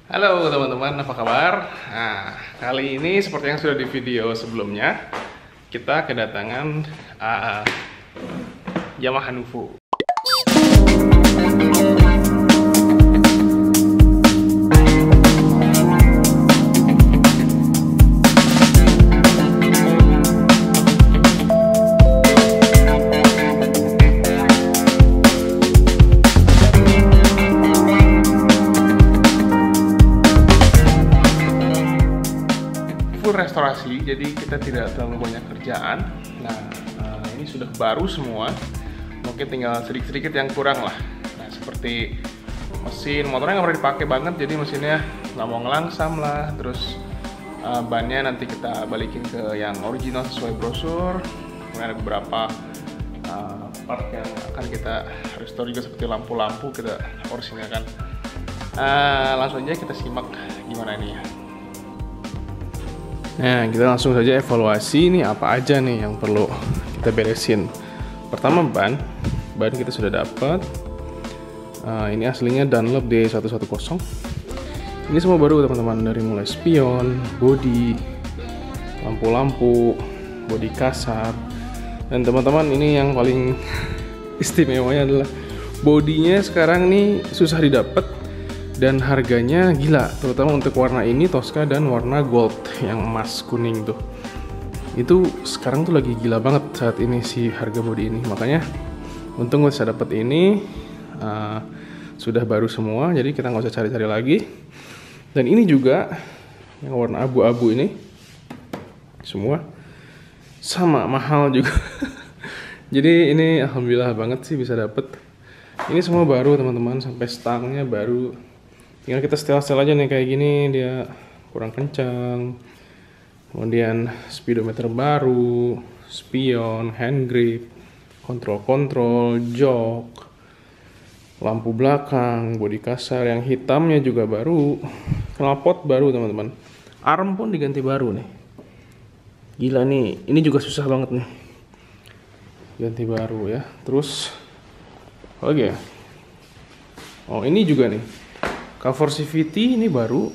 Halo teman-teman, apa kabar? Nah, kali ini seperti yang sudah di video sebelumnya, kita kedatangan Yamaha Nuvo. Restorasi, jadi kita tidak terlalu banyak kerjaan. Nah, ini sudah baru semua, mungkin tinggal sedikit-sedikit yang kurang lah. Nah, seperti mesin motornya nggak pernah dipakai banget, jadi mesinnya nggak mau ngelangsam lah. Terus bannya nanti kita balikin ke yang original sesuai brosur. Kemudian ada beberapa part yang akan kita restore juga, seperti lampu-lampu kita orisinalkan. Langsung aja kita simak gimana ini ya. Nah, kita langsung saja evaluasi nih apa aja nih yang perlu kita beresin. Pertama, ban kita sudah dapat. Ini aslinya Dunlop D110. Ini semua baru teman-teman, dari mulai spion, bodi, lampu-lampu, bodi kasar. Dan teman-teman, ini yang paling istimewanya adalah bodinya sekarang nih susah didapat. Dan harganya gila, terutama untuk warna ini Tosca dan warna gold yang emas kuning tuh. Itu sekarang tuh lagi gila banget saat ini si harga bodi ini. Makanya untung gue bisa dapet ini, sudah baru semua, jadi kita nggak usah cari-cari lagi. Dan ini juga yang warna abu-abu ini semua sama mahal juga. Jadi ini alhamdulillah banget sih bisa dapet. Ini semua baru teman-teman, sampai stangnya baru. Tinggal kita setel-setel aja nih kayak gini, dia kurang kencang. Kemudian speedometer baru, spion, hand grip, kontrol-kontrol, jok, lampu belakang, bodi kasar yang hitamnya juga baru, knalpot baru teman-teman. Arm pun diganti baru nih. Gila nih, ini juga susah banget nih. Ganti baru ya. Terus apa lagi ya? Oh, ini juga nih. Cover CVT ini baru.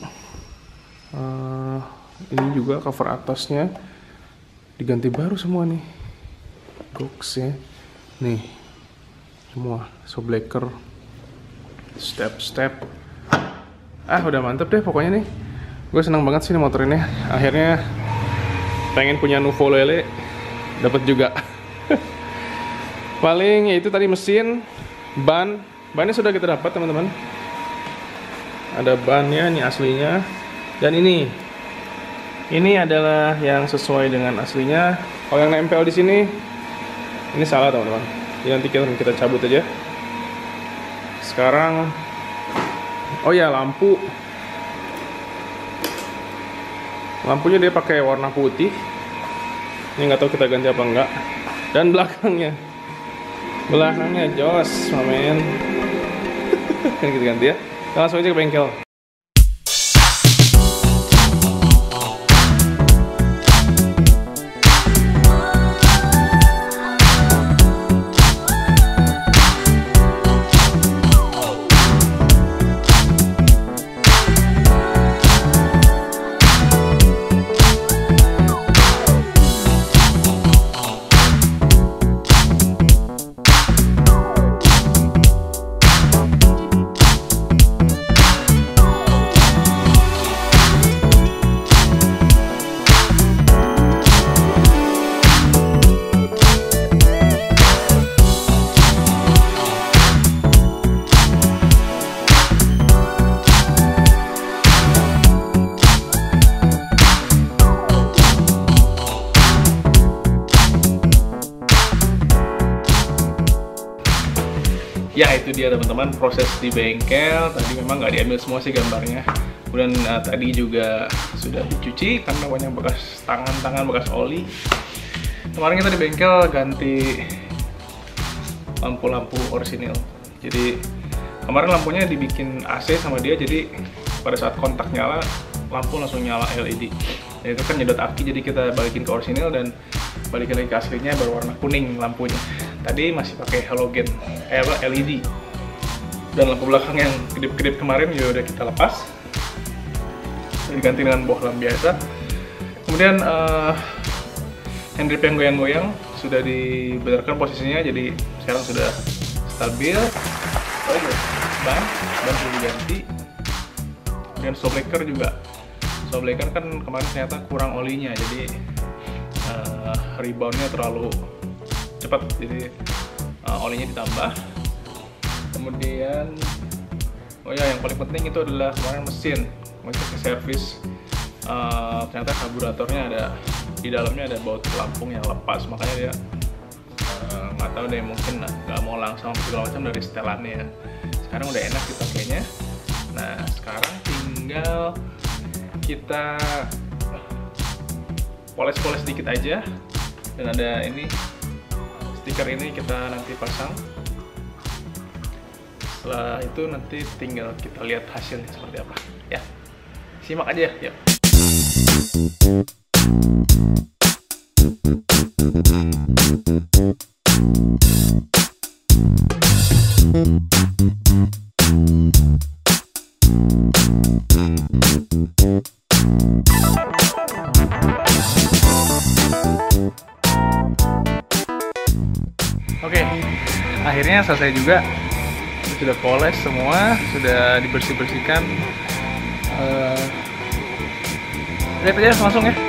Ini juga cover atasnya diganti baru semua nih. Box ya. Nih. Semua shockbreaker. Step. Udah mantep deh pokoknya nih. Gue senang banget sih nih motor ini. Akhirnya pengen punya Nuvo lele, dapat juga. Paling ya itu tadi mesin, bannya sudah kita dapat teman-teman. Ada bannya, ini aslinya. Dan ini adalah yang sesuai dengan aslinya. Kalau yang nempel di sini, ini salah teman-teman. Jadi nanti kita cabut aja. Sekarang, oh ya, lampunya dia pakai warna putih. Ini nggak tahu kita ganti apa enggak. Dan belakangnya jos, mamen. Kan kita ganti ya. Langsung aja ke bengkel. Ya, itu dia teman-teman proses di bengkel. Tadi memang nggak diambil semua sih gambarnya. Kemudian tadi juga sudah dicuci karena banyak bekas tangan bekas oli. Kemarin kita di bengkel ganti lampu-lampu orisinil. Jadi kemarin lampunya dibikin AC sama dia, jadi pada saat kontak nyala lampu langsung nyala LED. Dan itu kan nyedot aki, jadi kita balikin ke orisinil dan balikin lagi ke aslinya berwarna kuning lampunya. Tadi masih pakai halogen, LED. Dan lampu belakang yang kedip-kedip kemarin juga udah kita lepas. diganti dengan bohlam biasa. Kemudian handgrip yang goyang-goyang sudah dibenarkan posisinya, jadi sekarang sudah stabil. Oh iya, ban sudah diganti. Kemudian shockbreaker juga. Shockbreaker kan kemarin ternyata kurang olinya, jadi reboundnya terlalu cepat, jadi olinya ditambah. Kemudian oh ya, yang paling penting itu adalah kemarin mesin ke servis. Ternyata karburatornya ada di dalamnya, ada baut pelampung yang lepas, makanya dia nggak tahu deh, mungkin nggak mau langsung segala macam dari setelannya ya. Sekarang udah enak dipakainya. Nah sekarang tinggal kita poles-poles dikit aja, dan ada ini stiker ini kita nanti pasang. Setelah itu nanti tinggal kita lihat hasilnya seperti apa ya. Simak aja ya. Oke, akhirnya selesai juga. Sudah poles semua, sudah dibersih-bersihkan. Lihat aja langsung ya.